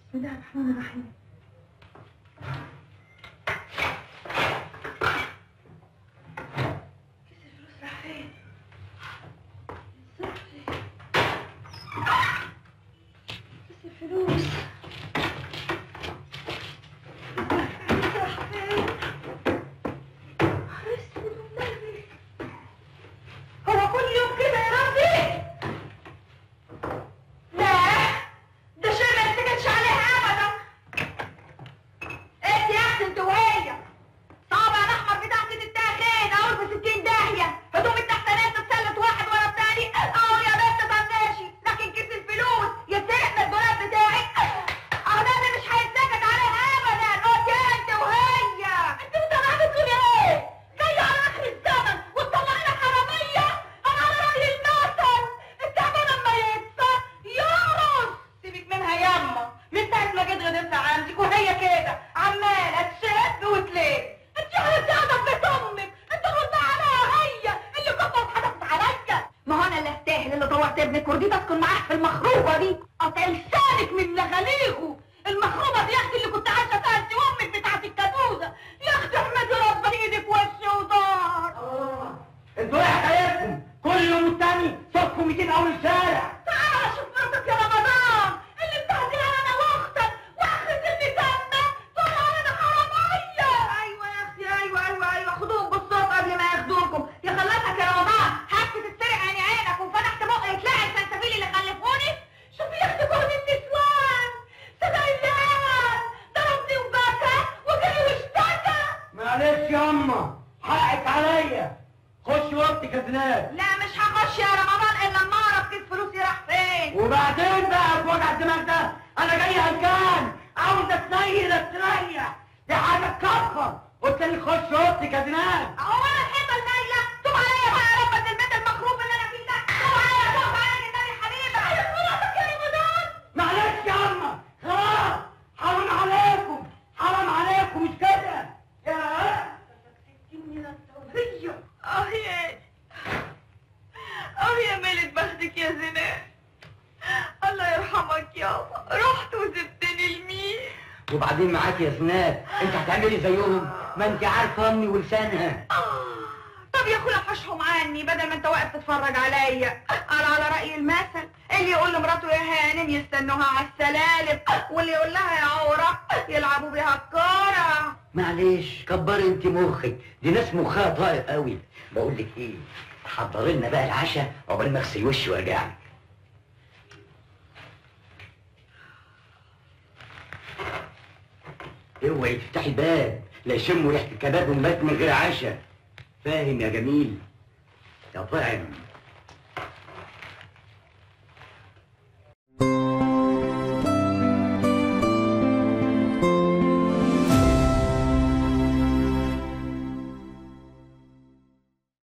بسم الله الرحمن الرحيم. كيس الفلوس راح فين؟ كيس الفلوس راح فين؟ حرصت بالنبي. هو كل يوم كده يا ربي؟ لا ده شيء ما يتسكتش عليه ابدا. انت يا اختي انت وهي صابع الاحمر بتاعتي تتاخد اقول في 60 داهيه، هدوم التحتانيه تتسلت واحد ورا الثاني، اهو يا بنت طنشي، لكن كيس الفلوس يتسرق من الدولاب بتاعي اهو ده اللي مش هيتسكت عليه ابدا. قلت انت وهي انت بتطلعي بتقولي ايه؟ جايه على اخر الزمن وتطلعينا حراميه؟ انا على راي المثل التعبان لما يكسر يقرص. سيبك منها ياما، من ساعه ما جيت غدرت عندك وهي كده عماله تشد وتلف. انت عرفتي ادب بيت امك، انت غلطت عليها هي اللي كنت اتحدفت عليا. ما هو انا اللي استاهل اللي طوعت ابنك ورضيت اسكن معاه في المخروبه دي. قطع لسانك من لغاليغه. المخروبه دي يا اختي اللي كنت عايشه فيها انت وامك بتاعت الكابوزه. يا اختي احمدي ربنا ايدك وش وظهر. انتوا ايه حكايتكم؟ كل يوم والتاني صفوا 200 اول الشارع. تعالى شوف مرتك يا رمضان اللي بتهديها انا واختك واخرة المسمى طلع علينا حرامية. ايوه يا اختي ايوه خدوهم بالصوت قبل ما ياخدوكم. يا خلصك يا رمضان حاجتي تتسرق عيني عينك وفتحت بقي يتلاقي السلسبيل اللي خلفوني. شوفي يا اختي جهد النسوان سدايان ضربني وبكى وجري واشتكى. معلش ياما حقك عليا، خش اوضتك يا زناد. لا مش هخش يا رمضان الا لما اعرف كيس فلوسي راح فين. وبعدين بقى في وجع الدماغ ده انا جاي هلكان عاوز اتنيل استريح، دي حاجه تكفر. قلت لي خش اوضتك يا زناد. هو انا الحيطه المايله؟ توب عليا بقى يا رب البيت المخروب اللي انا فيه ده. توب عليا النبي حبيبي. عايز مراتك يا رمضان. معلش ياما خلاص، حرام عليكم مش كده يا من التوبيه. يا ميلة بختك يا زناد. الله يرحمك يابا، رحت وسبتني لمين؟ وبعدين معاك يا زناد، انت هتعملي زيهم؟ ما انت عارفه امي ولسانها. طب يا اخويا حشهم عني بدل ما انت واقف تتفرج عليا. على رأي المثل اللي يقول لمراته يا هانم يستنوها على السلالم، واللي يقول لها يا عورة يلعبوا بيها الكورة. معلش كبري انت مخك، دي ناس مخها طاير قوي. بقول لك ايه، حضري لنا بقى العشاء عقبال ما اغسل وشي وارجع لك. اوعي تفتحي الباب لا يشموا ريحه الكباب ونبات من غير عشاء. فاهم يا جميل؟ يا طعم.